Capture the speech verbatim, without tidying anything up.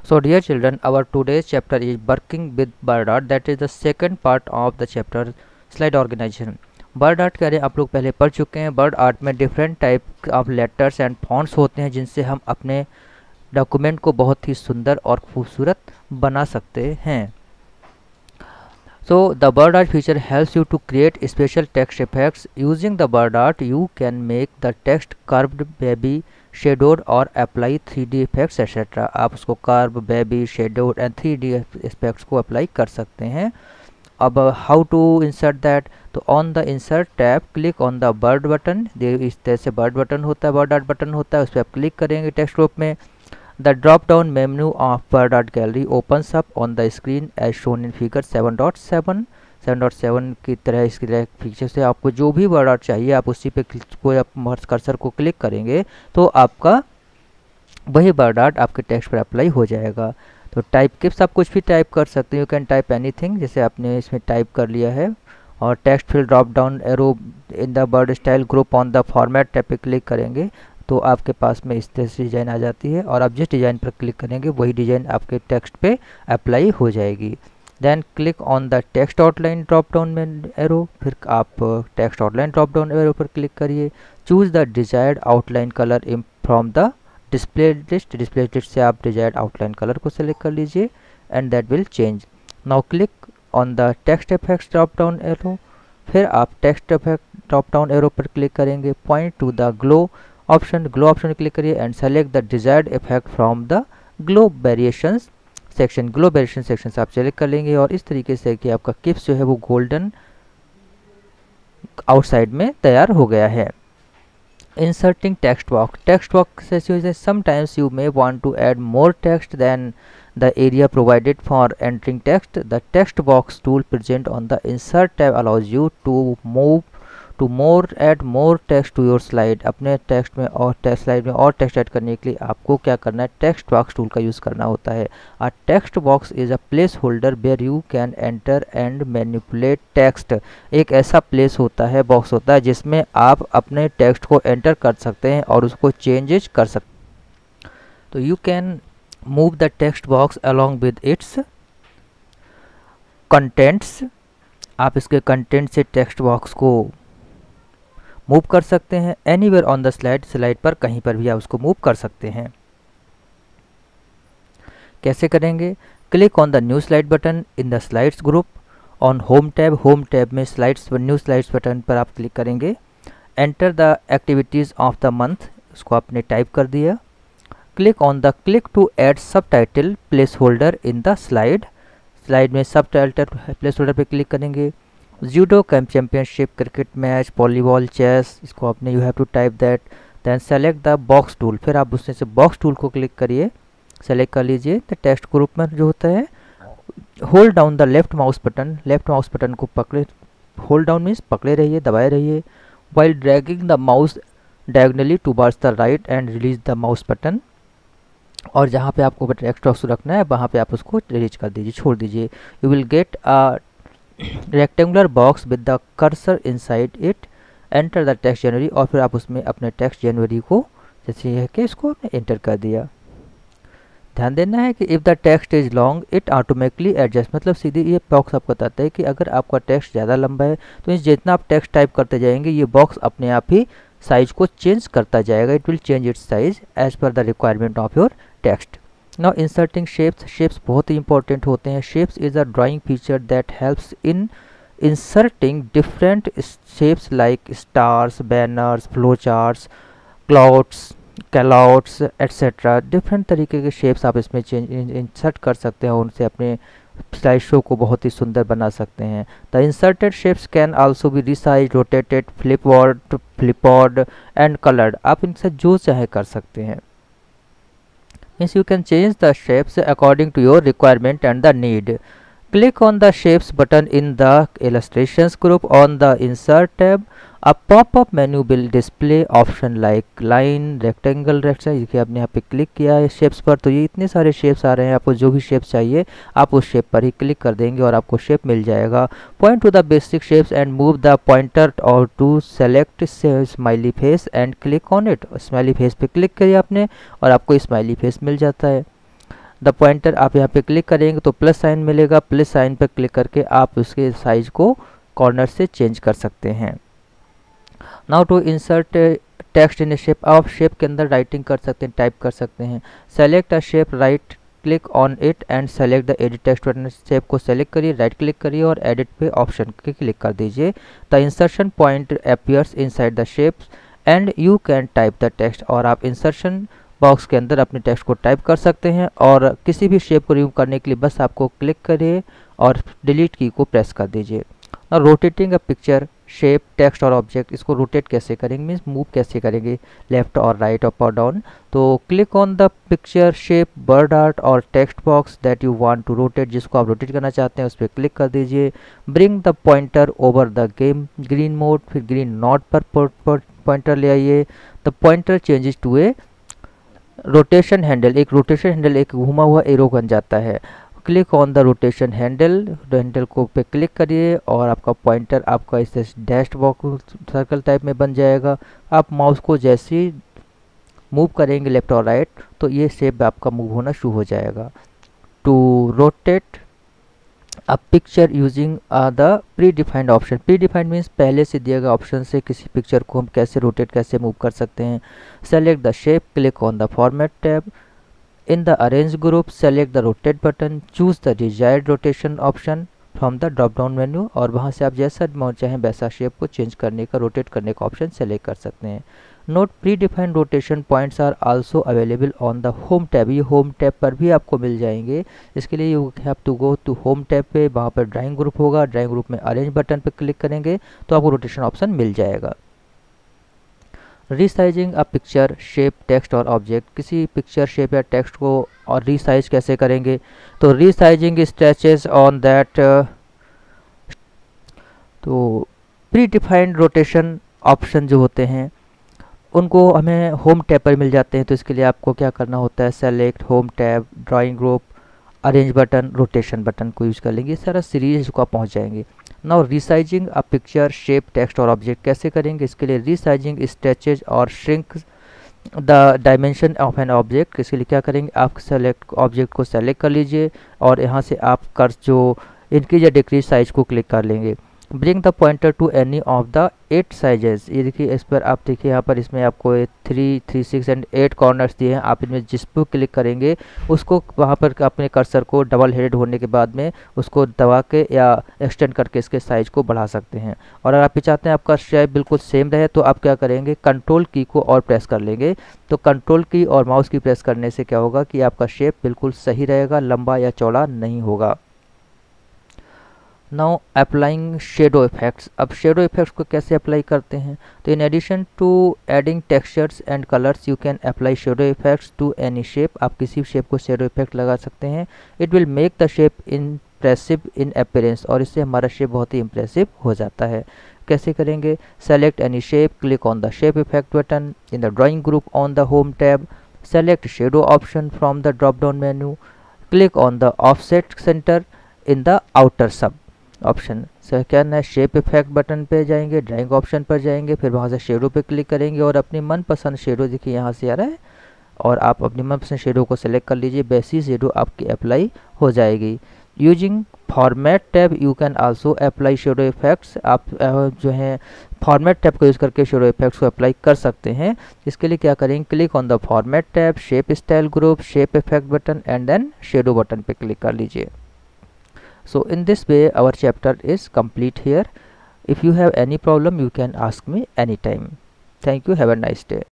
So dear children, our today's chapter is working with bird art. That is the second part of the chapter slide organization. Word Art कह रहे हैं आप लोग पहले पढ़ चुके हैं. बर्ड आर्ट में different type of letters and fonts होते हैं जिनसे हम अपने डॉक्यूमेंट को बहुत ही सुंदर और खूबसूरत बना सकते हैं. So the bird art feature helps you to create special text effects. Using the bird art, you can make the text curved, baby, shadowed और apply three D effects et cetera. आप उसको curve, baby, shadowed and three D effects को apply कर सकते हैं. अब how to insert that? तो on the insert tab click on the bird button. इस तरह से bird button होता है, bird art button होता है, उस पर आप क्लिक करेंगे text group में. The drop-down menu of bird art gallery opens up on the screen as shown in figure seven point seven. Seven point seven की तरह इसकी तरह फीचर से आपको जो भी बर्ड आर्ट चाहिए आप उसी पे कोई आप कर्सर को क्लिक करेंगे तो आपका वही बर्ड आर्ट आपके टेक्स्ट पर अप्लाई हो जाएगा. तो टाइप किप्स आप कुछ भी टाइप कर सकते हैं. You can type anything. जैसे आपने इसमें टाइप कर लिया है और text fill drop down arrow in the Word style group on the format tab पे क्लिक करेंगे तो आपके पास में इस तरह से डिज़ाइन आ जाती है और आप जिस डिज़ाइन पर क्लिक करेंगे वही डिज़ाइन आपके टेक्स्ट पे अप्लाई हो जाएगी. Then click on the text outline drop down में एरो. फिर आप text outline drop down arrow पर क्लिक करिए. Choose the desired outline colour in from the display list. Display list से आप डिजायर्ड आउटलाइन कलर को सेलेक्ट कर लीजिए and that will change. Now click on the text effects drop down arrow. फिर आप text effect drop down arrow पर click करेंगे. Point to the glow option glow option click करिए and select the desired effect from the glow variations section. Glow variation section से आप select कर लेंगे और इस तरीके से कि आपका किप्स जो है वो गोल्डन आउटसाइड में तैयार हो गया है. Inserting text box. Text box से sometimes you may want to add more text than the area provided for entering text. The text box tool present on the insert tab allows you to move to more add more text to your slide. अपने text में और text slide में और text add करने के लिए आपको क्या करना है, टेक्स्ट बॉक्स टूल का यूज़ करना होता है. A text box is a placeholder where you can enter and manipulate text. एक ऐसा प्लेस होता है, बॉक्स होता है जिसमें आप अपने टेक्स्ट को एंटर कर सकते हैं और उसको चेंजेस कर सकते हैं. तो you can move the text box along with its contents. आप इसके कंटेंट से टेक्स्ट बॉक्स को मूव कर सकते हैं. Anywhere on the slide. Slide पर कहीं पर भी आप उसको मूव कर सकते हैं. कैसे करेंगे? Click on the new slide button in the slides group on home tab. Home tab में स्लाइड्स न्यू स्लाइड्स बटन पर आप क्लिक करेंगे. Enter the activities of the month. उसको आपने टाइप कर दिया. Click on the click to add subtitle placeholder in the slide. Slide में subtitle placeholder पर क्लिक करेंगे. Judo championship, cricket match, volleyball, chess, इसको आपने you have to type that. Then select the box tool. फिर आप उसमें से box tool को क्लिक करिए, सेलेक्ट कर लीजिए. द टेक्स्ट ग्रुप में जो होता है hold down the left mouse button. Left mouse button को पकड़े, होल्ड डाउन मीन्स पकड़े रहिए, दबाए रहिए. While dragging the mouse diagonally towards the right and release the mouse button. और जहाँ पे आपको टेक्स्ट बॉक्स रखना है वहाँ पे आप उसको रिलीज कर दीजिए, छोड़ दीजिए. You will get a rectangular box with the cursor inside it. Enter the text January. और फिर आप उसमें अपने टेक्स्ट जनवरी को जैसे है कि इसको आपने एंटर कर दिया. ध्यान देना है कि if the text is long it automatically adjust. मतलब सीधे ये बॉक्स आपको बताता है कि अगर आपका टेक्स्ट ज़्यादा लंबा है तो इस जितना आप टेक्स्ट टाइप करते जाएंगे ये बॉक्स अपने आप ही साइज को चेंज करता जाएगा. It will change its size as per the requirement of your text. Now inserting shapes. Shapes बहुत ही इंपॉर्टेंट होते हैं. Shapes is a drawing feature that helps in inserting different shapes like stars, banners, flow charts, clouds, callouts et cetera. Different तरीके के shapes आप इसमें change insert कर सकते हैं और उनसे अपने स्लाइड शो को बहुत ही सुंदर बना सकते हैं. The inserted shapes can also be resize, rotated, flipped, flipped and coloured. आप इनसे जो चाहे कर सकते हैं. Means you can change the shapes according to your requirement and the need. Click on the shapes button in the illustrations group on the insert tab. A pop-up menu will display option like line, rectangle, rectangle. देखिए आपने यहाँ पे click किया है shapes पर तो ये इतने सारे शेप्स आ रहे हैं. आपको जो भी शेप चाहिए आप उस शेप पर ही क्लिक कर देंगे और आपको शेप मिल जाएगा. Point to the basic shapes and move the pointer over to select smiley face and click on it. Smiley face पे क्लिक करिए आपने और आपको स्माइली फेस मिल जाता है. द पॉइंटर आप यहाँ पे क्लिक करेंगे तो प्लस साइन मिलेगा, प्लस साइन पर क्लिक करके आप उसके साइज को कॉर्नर से चेंज कर सकते हैं। Now to insert text in shape, आप शेप के अंदर राइटिंग कर सकते हैं, टाइप कर सकते हैं। Select a shape, right click on it and select the edit text button. Shape को सेलेक्ट करिए, राइट क्लिक करिए और एडिट पे ऑप्शन के क्लिक कर दीजिए। The insertion point appears inside the shapes and you can type the text, और आप इंसर्शन बॉक्स के अंदर अपने टेक्स्ट को टाइप कर सकते हैं। और किसी भी शेप को रिमूव करने के लिए बस आपको क्लिक करिए और डिलीट की को प्रेस कर दीजिए। और rotating a picture, shape, text और ऑब्जेक्ट, इसको रोटेट कैसे करेंगे, मीन्स मूव कैसे करेंगे, लेफ्ट और राइट, अप और डाउन। तो click on the picture, shape, Word Art और text box that you want to rotate, जिसको आप रोटेट करना चाहते हैं उस पर क्लिक कर दीजिए। Bring the pointer over the game, green mode, फिर ग्रीन नॉट पर पॉइंटर ले आइए। The pointer changes to a rotation handle, एक रोटेशन हैंडल एक घुमा हुआ एरो बन जाता है। Click on the rotation handle, handle को पे क्लिक करिए और आपका पॉइंटर आपका इस डैश बॉक्स सर्कल टाइप में बन जाएगा। आप माउस को जैसे ही मूव करेंगे लेफ्ट और राइट तो ये शेप आपका मूव होना शुरू हो जाएगा। To rotate a picture using the predefined option, predefined means पहले से दिए गए ऑप्शन से किसी पिक्चर को हम कैसे रोटेट कैसे मूव कर सकते हैं। Select the shape, click on the format tab. In the arrange group, select the rotate button, choose the desired rotation option from the drop down menu, और वहाँ से आप जैसा चाहें वैसा शेप को चेंज करने का, रोटेट करने का ऑप्शन सेलेक्ट कर सकते हैं। Note predefined rotation points are also available on the home tab, ये होम टैब पर भी आपको मिल जाएंगे। इसके लिए you have to go to home tab पे, वहाँ पर ड्राइंग ग्रुप होगा, ड्राइंग ग्रुप में अरेंज बटन पर क्लिक करेंगे तो आपको रोटेशन ऑप्शन मिल जाएगा। Resizing a picture, shape, text और ऑब्जेक्ट, किसी पिक्चर, शेप या टेक्स्ट को और रीसाइज कैसे करेंगे, तो रीसाइजिंग स्ट्रेचेस ऑन दैट, तो प्री डिफाइंड रोटेशन ऑप्शन जो होते हैं उनको हमें होम टैब पर मिल जाते हैं। तो इसके लिए आपको क्या करना होता है, select home tab, drawing group, arrange button, rotation button को यूज़ कर लेंगे, सारा सीरीज को आप पहुँच जाएंगे। Now resizing a picture, shape, text और ऑब्जेक्ट कैसे करेंगे, इसके लिए रीसाइजिंग स्ट्रेचेज और shrink the dimension of an object, इसके लिए क्या करेंगे, आप सेलेक्ट ऑब्जेक्ट को सेलेक्ट कर लीजिए और यहाँ से आप कर जो इंक्रीज या डिक्रीज साइज को क्लिक कर लेंगे। Bring the pointer to any of the eight sizes, ये देखिए इस पर आप देखिए यहाँ पर इसमें आपको three three six and eight corners दिए हैं। आप इनमें जिस पर क्लिक करेंगे उसको वहाँ पर अपने कर्सर को डबल हेडेड होने के बाद में उसको दबा के या एक्सटेंड करके इसके साइज को बढ़ा सकते हैं। और अगर आप चाहते हैं आपका शेप बिल्कुल सेम रहे तो आप क्या करेंगे, कंट्रोल की को और प्रेस कर लेंगे। तो कंट्रोल की और माउस की प्रेस करने से क्या होगा कि आपका शेप बिल्कुल सही रहेगा, लंबा या चौड़ा नहीं होगा। नाउ अप्लाइंग शेडो इफेक्ट्स, अब शेडो इफेक्ट्स को कैसे अप्लाई करते हैं, तो in addition to adding textures and colours you can apply shadow effects to any shape, आप किसी भी शेप को शेडो इफेक्ट लगा सकते हैं। It will make the shape impressive in appearance, और इससे हमारा शेप बहुत ही इम्प्रेसिव हो जाता है। कैसे करेंगे, select any shape, click on the shape effect button in the drawing group on the home tab, select shadow option from the drop down menu, click on the offset centre in the outer sub option से क्या है, shape effect button पे जाएंगे, drawing option पर जाएंगे, फिर वहाँ से शेडो पे क्लिक करेंगे और अपनी मनपसंद शेडो देखिए यहाँ से आ रहा है और आप अपनी मनपसंद शेडो को सेलेक्ट कर लीजिए, वैसी शेडो आपकी अप्लाई हो जाएगी। Using format tab you can also apply shadow effects, आप जो है फॉर्मेट टैब को यूज़ करके शेडो इफेक्ट्स को अप्लाई कर सकते हैं। इसके लिए क्या करेंगे, click on the format tab, shape style group, shape effect button and then shadow button पे क्लिक कर लीजिए। So in this way our chapter is complete here. If you have any problem you can ask me anytime. Thank you. Have a nice day.